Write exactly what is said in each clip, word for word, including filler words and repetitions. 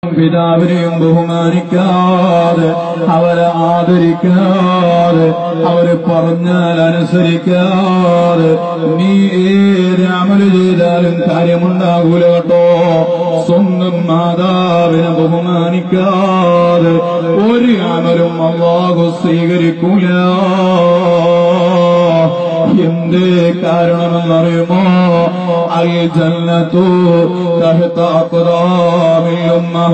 പിതാവിനെയും ബഹുമാനിക്കാതെ അവരെ ആദരിക്കാതെ അവര് പറഞ്ഞാൽ അനുസരിക്കാതെ നീ ഏത് അമല് ചെയ്താലും കാര്യമുണ്ടാകൂല കേട്ടോ. സ്വന്തം മാതാവിനെ ബഹുമാനിക്കാതെ ഒരു അമലും അല്ലാഹു സ്വീകരിക്കൂല. എന്തേ കാരണമെന്നറിയുമോ? അൽ ജന്നത്തു തഹ്ത അഖ്ദാമിൽ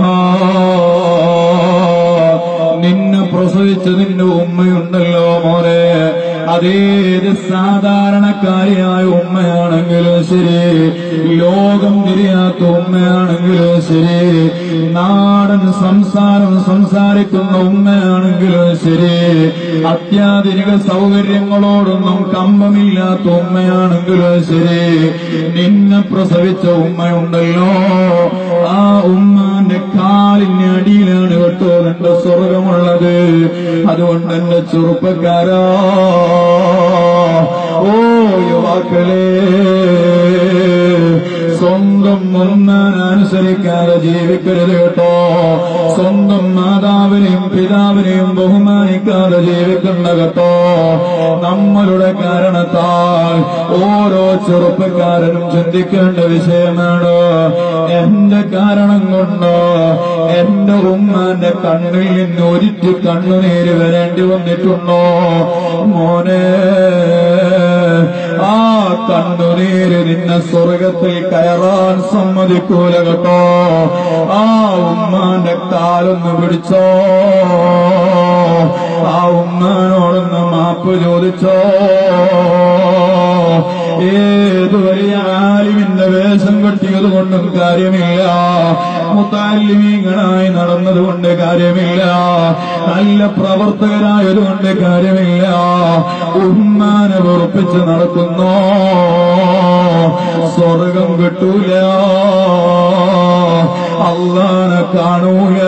ഉമ്മഹാത്. നിന്നെ പ്രസവിച്ച നിന്റെ ഉമ്മയുണ്ടല്ലോ മോനെ, അതേത് സാധാരണക്കാരിയായ ഉമ്മയാണെങ്കിലും ശരി, ലോകം തിരിയാത്ത ഉമ്മയാണെങ്കിലും ശരി, നാടൻ സംസാരം സംസാരിക്കുന്ന ഉമ്മയാണെങ്കിലും ശരി, അത്യാധുനിക സൗകര്യങ്ങളോടൊന്നും കമ്പമില്ലാത്ത ഉമ്മയാണെങ്കിലും ശരി, നിന്നെ പ്രസവിച്ച ഉമ്മയുണ്ടല്ലോ, ആ ഉമ്മാന്റെ കാലിന് അടിയിലാണ് കേട്ടോ നിന്റെ സ്വർഗമുള്ളത്. അതുകൊണ്ട് എന്റെ ചെറുപ്പക്കാരാ, ഓ യുവാക്കളെ, സ്വന്തം ഉമ്മാനെ അനുസരിക്കാതെ ജീവിക്കരുത് കേട്ടോ. സ്വന്തം മാതാവിനെയും പിതാവിനെയും ബഹുമാനിക്കാതെ ജീവിക്കണ്ട കേട്ടോ. നമ്മളുടെ കാരണത്താൽ ഓരോ ചെറുപ്പക്കാരനും ചിന്തിക്കേണ്ട വിഷയമാണ്, എന്റെ കാരണം കൊണ്ട് എന്റെ ഉമ്മാന്റെ കണ്ണിൽ നിന്ന് ഒരിറ്റ് കണ്ണുനീര് വരേണ്ടി വന്നിട്ടുണ്ടോ മോനെ? ആ കണ്ണുനീര് നിന്നെ സ്വർഗത്തിൽ കയറാൻ സമ്മതിക്കൂല കേട്ടോ. ആ ഉമ്മാന്റെ കാലൊന്ന് പിടിച്ചോ, ആ ഉമ്മാനോടൊന്ന് മാപ്പ് ചോദിച്ചോ. ഏത് വലിയ ആലിമിന്റെ വേഷം കെട്ടിയത് കൊണ്ടും കാര്യമില്ല, മുതഅല്ലിമീങ്ങളായി നടന്നതുകൊണ്ട് കാര്യമില്ല, നല്ല പ്രവർത്തകരായതുകൊണ്ട് കാര്യമില്ല. ഉമ്മാനെ വെറുപ്പിച്ച് നടക്കുന്നോ, സ്വർഗം കിട്ടൂല, അല്ലാഹനെ കാണൂല.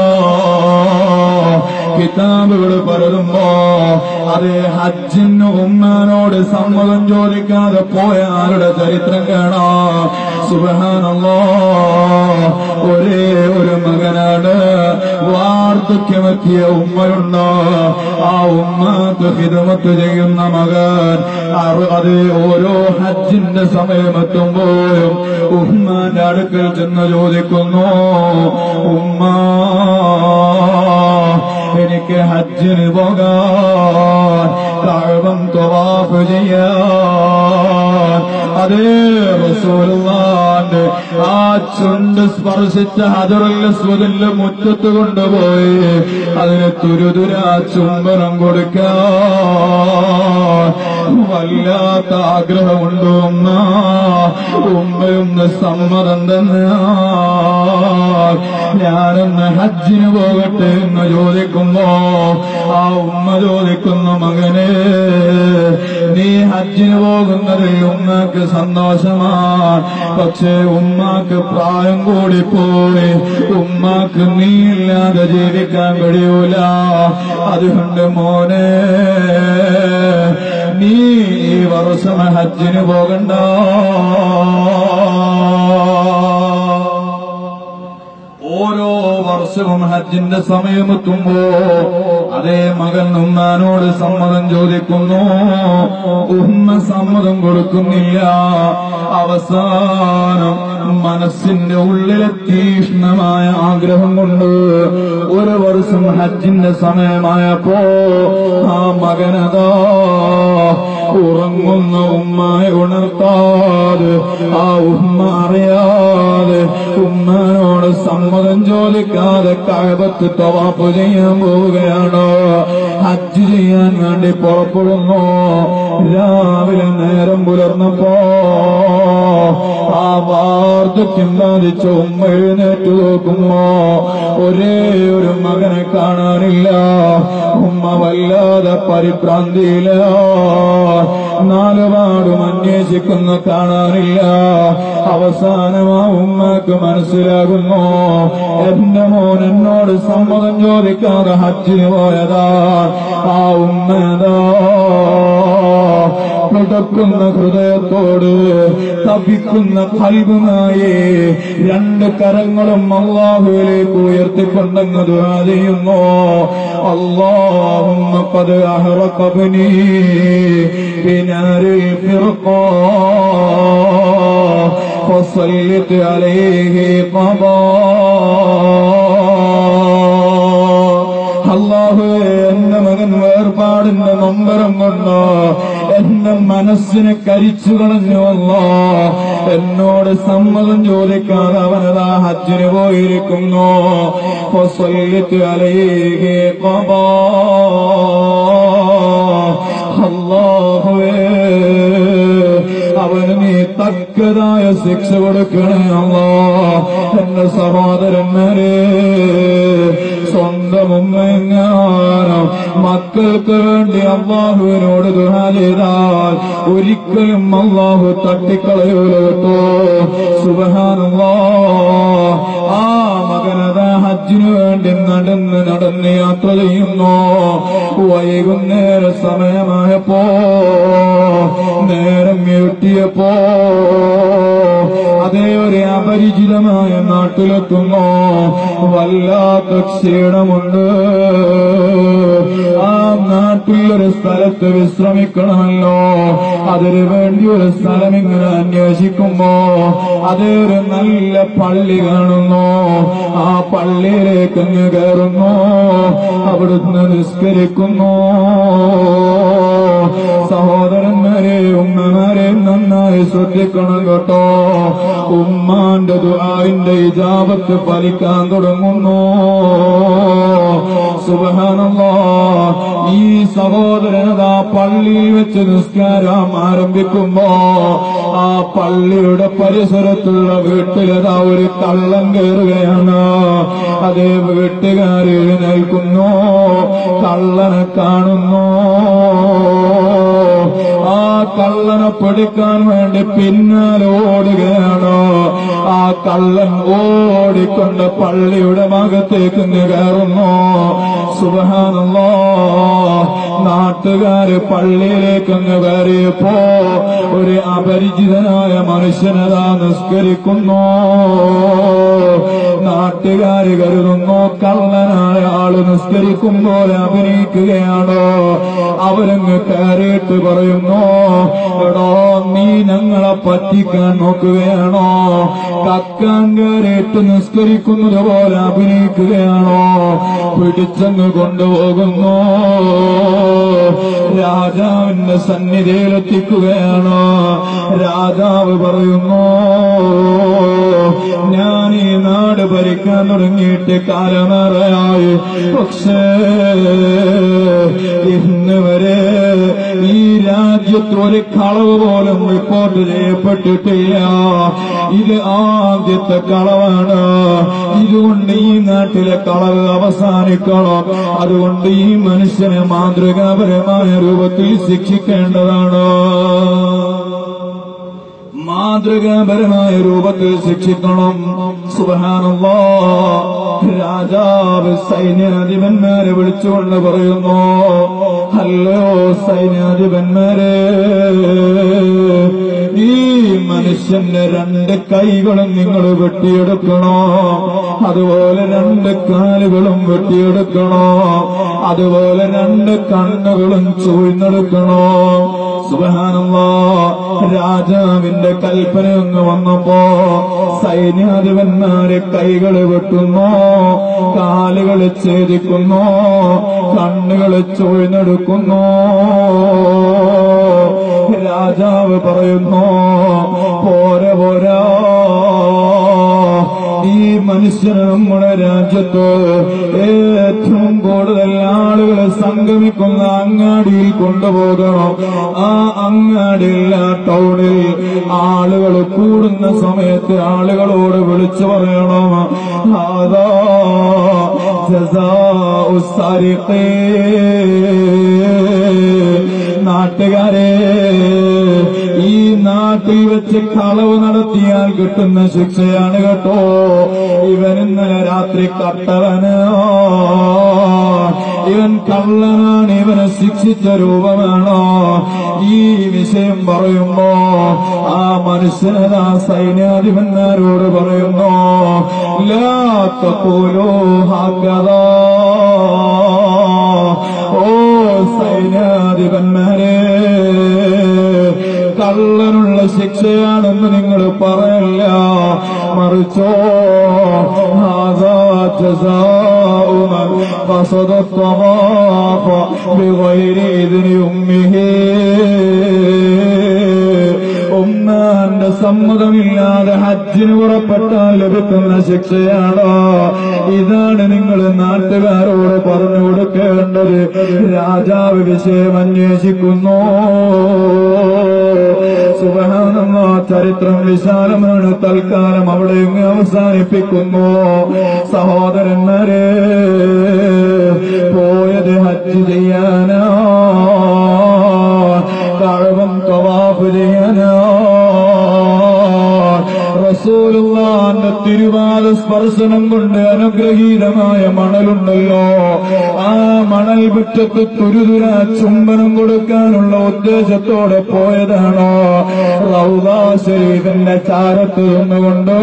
കിതാബുകൾ പരതുമ്പോ അതേ ഹജ്ജിന് ഉമ്മാനോട് സമ്മതം ചോദിക്കാതെ പോയ ആളുടെ ചരിത്രം കാണാം. സുബ്ഹാനല്ലാഹ്, ഒരേ ഒരു മകനാണ്, വാർദ്ധക്യമെത്തിയ ഉമ്മയുണ്ട്, ആ ഉമ്മക്ക് ഖിദ്മത്ത് ചെയ്യുന്ന മകൻ. അത് ഓരോ ഹജ്ജിന്റെ സമയമെത്തുമ്പോഴും ഉമ്മാന്റെ അടുക്കൽ ചെന്ന് ചോദിക്കുന്നു, ഉമ്മ എനിക്ക് ഹജ്ജിന് പോകാൻ, കഅബം തവാഫ് ചെയ്യാൻ. അതേ റസൂലുള്ളാഹിന്റെ ആ ചുണ്ട് സ്പർശിച്ച ഹജറുൽ അസ്വദിന്റെ മുറ്റത്ത് കൊണ്ടുപോയി അതിന് തുരുതുരാ ചുംബനം കൊടുക്കാൻ വല്ലാത്ത ആഗ്രഹമുണ്ട് ഉമ്മ. ഉമ്മയൊന്ന് സമ്മതം തന്നാൽ ഞാനൊന്ന് ഹജ്ജിന് പോകട്ടെ എന്ന് ചോദിക്കുമ്പോ ആ ഉമ്മ ചോദിക്കുന്നു, മകനെ, നീ ഹജ്ജിന് പോകുന്നതിൽ ഉമ്മക്ക് സന്തോഷമാണ്, പക്ഷേ ഉമ്മാക്ക് പ്രായം കൂടിപ്പോയി, ഉമ്മാക്ക് നീ ഇല്ലാതെ ജീവിക്കാൻ കഴിയൂല. അതുകൊണ്ട് മോനെ, നീ ഈ വർഷം ഹജ്ജിന് പോകണ്ട. ഓരോ വർഷവും ഹജ്ജിന്റെ സമയമെത്തുമ്പോ അതേ മകൻ ഉമ്മാനോട് സമ്മതം ചോദിക്കുന്നു, ഉമ്മ സമ്മതം കൊടുക്കുന്നില്ല. അവസാനം മനസ്സിന്റെ ഉള്ളിലെ തീക്ഷ്ണമായ ആഗ്രഹം കൊണ്ട് ഒരു വർഷം ഹജ്ജിന്റെ സമയമായപ്പോ ആ മകനതാ ഉറങ്ങുന്ന ഉമ്മയെ ഉണർത്താതെ, ആ ഉമ്മ അറിയാതെ ഉമ്മാനോട് സമ്മതം ചോദിക്കാതെ കഅബത്ത് തവാഫ് ചെയ്യാൻ പോവുകയാണ്. ഹജ്ജ് ചെയ്യാൻ വേണ്ടി പുറപ്പെടുന്നു. രാവിലെ നേരം പുലർന്നപ്പോ ആ വാർദ്ധക്യം ബാധിച്ച ഉമ്മ എഴുന്നേറ്റ് നോക്കുമ്പോ ഒരേ ഒരു മകനെ കാണാനില്ല. ഉമ്മ വല്ലാതെ പരിഭ്രാന്തിയില്ല. നാലുപാടും അന്വേഷിക്കുന്നു, കാണാനില്ല. അവസാനം ആ ഉമ്മക്ക് മനസ്സിലാകുന്നു, എന്റെ മോൻ എന്നോട് സമ്മതം ചോദിക്കാതെ ഹജ്ജിന് പോയതാ. ആ ഉമ്മതാ പിടക്കുന്ന ഹൃദയത്തോട് തപിക്കുന്ന ഖൽബുമായി രണ്ട് കരങ്ങളും അല്ലാഹുവിലേക്ക് ഉയർത്തിക്കൊണ്ടെന്ന് ദുആ ചെയ്യുന്നു. അല്ലാഹുമ്മ ഖദ് അഹ്റഖബ്നി ബിനാരിൽ ഫിർഖാ ഫസല്ലിത് അലൈഹി ഖബാ. അല്ലാഹുവേ, എന്റെ മകൻ വേർപാടിന്റെ നൊമ്പരം കൊണ്ട് എന്റെ മനസ്സിനെ കരിച്ചു കളഞ്ഞു. അല്ലാഹ്, എന്നോട് സമ്മതം ചോദിക്കാതെ അവനതാ ഹജ്ജിന് പോയിരിക്കുന്നു. ഫസല്ലിത് അലൈഹി ഖബാ. അല്ലാഹുവേ, അവന് നീ തക്കതായ ശിക്ഷ കൊടുക്കണേ അല്ലാഹ്. എന്റെ സഹോദരന്മാരെ, സ്വന്തം ഉമ്മയെങ്ങാനും മക്കൾക്ക് വേണ്ടി അല്ലാഹുവിനോട് ദുആ ചെയ്താൽ ഒരിക്കലും അല്ലാഹു തട്ടിക്കളയൂല കേട്ടോ. സുബ്ഹാനല്ലാഹ്. ആ മകനതാ ഹജ്ജിനു വേണ്ടി നടന്ന് നടന്ന് യാത്ര ചെയ്യുന്നു. വൈകുന്നേര സമയമായപ്പോ, നേരം ഇരുട്ടിയപ്പോ അതേ ഒരു അപരിചിതമായ നാട്ടിലെത്തുന്നു. വല്ലാത്ത ക്ഷീണമുണ്ട്. ആ നാട്ടിലൊരു സ്ഥലത്ത് വിശ്രമിക്കണമല്ലോ. അതിനു വേണ്ടി ഒരു സ്ഥലം ഇങ്ങനെ അന്വേഷിക്കുമ്പോ അതേ ഒരു നല്ല പള്ളി കാണുന്നു. ആ പള്ളിയിലേക്ക് അങ്ങ് കയറുന്നു. അവിടുന്ന് നിസ്കരിക്കുന്നു. സഹോദരന്മാരെ, ഉമ്മമാരെ നന്നായി ശ്രദ്ധിക്കണം കേട്ടോ. ഉമ്മാന്റെ ദുആഇന്റെ ഇജാബത്ത് ഫലിക്കാൻ തുടങ്ങുന്നു. സുബ്ഹാനല്ലാഹ്. ഈ സഹോദരനതാ പള്ളിയിൽ വെച്ച് നിസ്കാരം ആരംഭിക്കുമ്പോ ആ പള്ളിയുടെ പരിസരത്തുള്ള വീട്ടിലതാ ഒരു കള്ളൻ കയറുകയാണ്. അതേ വീട്ടുകാർ എഴുന്നേൽക്കുന്നു. കള്ളനെ കാണുന്നു. ആ കള്ളനെ പിടിക്കാൻ വേണ്ടി പിന്നാലെ ഓടുകയാണ്. ആ കള്ളൻ ഓടിക്കൊണ്ട് പള്ളിയുടെ ഭാഗത്തേക്ക് കയറുന്നു. സുബ്ഹാനല്ലാഹ്. നാട്ടുകാര് പള്ളിയിലേക്ക് അങ്ങ് കയറിയപ്പോ ഒരു അപരിചിതനായ മനുഷ്യനതാ നിസ്കരിക്കുന്നു. നാട്ടുകാര് കരുതുന്നു കള്ളനായ ആള് നിസ്കരിക്കുമ്പോൾ അഭിനയിക്കുകയാണോ. അവരങ്ങ് കയറിയിട്ട് പറയുന്നു, എടോ, നീ ഞങ്ങളെ പറ്റിക്കാൻ നോക്കുകയാണോ? കക്കാൻ കയറിയിട്ട് നിസ്കരിക്കുന്നത് പോലെ അഭിനയിക്കുകയാണോ? പിടിച്ചങ്ങ് കൊണ്ടുപോകുന്നു. രാജാവിന്റെ സന്നിധിയിലെത്തിക്കുകയാണ്. രാജാവ് പറയുന്നു, ഞാൻ ഈ നാട് ഭരിക്കാൻ തുടങ്ങിയിട്ട് കാലമേറെയായി. പക്ഷേ ഇന്ന് വരെ ഈ രാജ്യത്ത് ഒരു കളവ് പോലും റിപ്പോർട്ട് ചെയ്യപ്പെട്ടിട്ടില്ല. ഇത് ആദ്യത്തെ കളവാണ്. ഇതുകൊണ്ട് ഈ നാട്ടിലെ കളവ് അവസാനിക്കണം. അതുകൊണ്ട് ഈ മനുഷ്യനെ മാതൃകാപരമായ രൂപത്തിൽ ശിക്ഷിക്കേണ്ടതാണ്. മാതൃകാപരമായ രൂപത്തിൽ ശിക്ഷിക്കണം. സുബ്ഹാനല്ലാഹ്. രാജാവ് സൈന്യാധിപന്മാരെ വിളിച്ചുകൊണ്ട് പറയുന്നു, ഹല്ലോ സൈന്യാധിപന്മാരെ, ഈ മനുഷ്യന്റെ രണ്ട് കൈകളും നിങ്ങൾ വെട്ടിയെടുക്കണോ, അതുപോലെ രണ്ട് കാലുകളും വെട്ടിയെടുക്കണോ, അതുപോലെ രണ്ട് കണ്ണുകളും ചൂഴ്ന്നെടുക്കണോ. സുബ്ഹാനല്ലാഹ്. രാജാവിന്റെ കൽപ്പന ഒന്ന് വന്നപ്പോ സൈന്യാധിപന്മാരെ കൈകള് വെട്ടുന്നു, കാലുകള് ഛേദിക്കുന്നു, കണ്ണുകള് ചൂഴ്ന്നെടുക്കുന്നു. രാജാവ് പറയുന്നു, പോരാ പോരാ, ഈ മനുഷ്യന് നമ്മുടെ രാജ്യത്ത് ഏറ്റവും കൂടുതൽ ആളുകൾ സംഗമിക്കുന്ന അങ്ങാടിയിൽ കൊണ്ടുപോകണം. ആ അങ്ങാടിയിൽ, ആ ടൗണിൽ ആളുകൾ കൂടുന്ന സമയത്ത് ആളുകളോട് വിളിച്ചു പറയണം, അതാ ജസാഉ സാരിഖീ. നാട്ടുകാരെ, ഈ നാട്ടിൽ വെച്ച് കളവ് നടത്തിയാൽ കിട്ടുന്ന ശിക്ഷയാണ് കേട്ടോ. ഇവൻ ഇന്നലെ രാത്രി കട്ടവന് ഇവൻ കള്ളനാണ്, ഇവനെ ശിക്ഷിച്ച രൂപമാണോ? ഈ വിഷയം പറയുമ്പോ ആ മനുഷ്യനത് ആ സൈന്യാധിപന്മാരോട് പറയുന്നു, ലാ തഖൂലൂ ഹകദാ. ഓ സൈന്യാധിപന്മാരെ, കള്ളനുള്ള ശിക്ഷയാണെന്ന് നിങ്ങൾ പറയല്ല, മറിച്ചോ ഹാദാ ജസാഉ മൻ ഖസദ ത്വവാഫ ബിഗൈരി ഇദ്നി ഉമ്മിഹി. ഉമ്മാന്റെ സമ്മതമില്ലാതെ ഹജ്ജിന് പുറപ്പെട്ടാൽ ലഭിക്കുന്ന ശിക്ഷയാണോ? ഇതാണ് നിങ്ങൾ നാട്ടുകാരോട് പറഞ്ഞു കൊടുക്കേണ്ടത്. രാജാവ് വിഷയം അന്വേഷിക്കുന്നു. സുബ്ഹാനല്ലാഹ്, ചരിത്രം വിശാലമാണ്. തൽക്കാലം അവിടെ അവസാനിപ്പിക്കുന്നു. സഹോദരന്മാരെ, പോയത് ഹജ്ജ് ചെയ്യാനാ, കഅബം തവാഫ് ചെയ്യാനാ. റസൂലുള്ളാഹിന്റെ തിരുവാല സ്പർശനം കൊണ്ട് അനുഗ്രഹീതമായ മണലുണ്ടല്ലോ, ആ മണൽ മുറ്റത്ത് തുരുതുര ചുംബനം കൊടുക്കാനുള്ള ഉദ്ദേശത്തോടെ പോയതാണോ? റൗദാ ശരീഫിന്റെ ചാരത്ത് നിന്നുകൊണ്ട്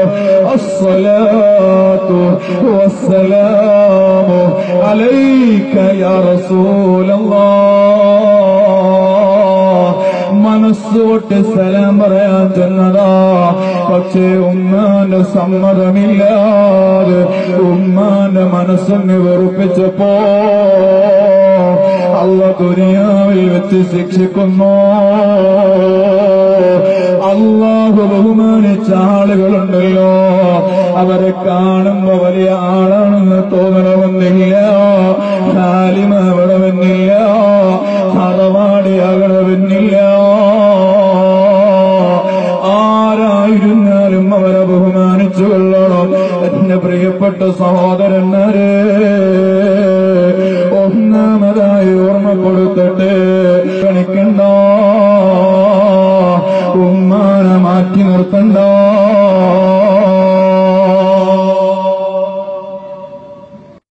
അസ്സലാത്തു വസ്സലാമു അലൈക യാ റസൂലല്ലാഹ്, മനസ്സുകൊട്ട് സലാം പറയാൻ ചെന്നതാ. പക്ഷേ ഉമ്മാന്റെ സമ്മതമില്ലാതെ ഉമ്മാന്റെ മനസ്സിനെ വെറുപ്പിച്ചപ്പോ അല്ലാഹു ദുനിയാവിൽ വെച്ച് ശിക്ഷിക്കുന്നു. അല്ലാഹു ബഹുമാനിച്ച ആളുകളുണ്ടല്ലോ, അവരെ കാണുമ്പോ വലിയ ആളാണെന്ന് തോന്നണമെന്നില്ല, ഹാലിമാവണമെന്നില്ല, ഹറവാടിയാകണമെന്നില്ല. ആരായിരുന്നാലും അവരെ ബഹുമാനിച്ചു കൊള്ളണം. എന്റെ പ്രിയപ്പെട്ട സഹോദരന്മാരെ, ഒന്നാമതായി ഓർമ്മപ്പെടുത്തട്ടെ,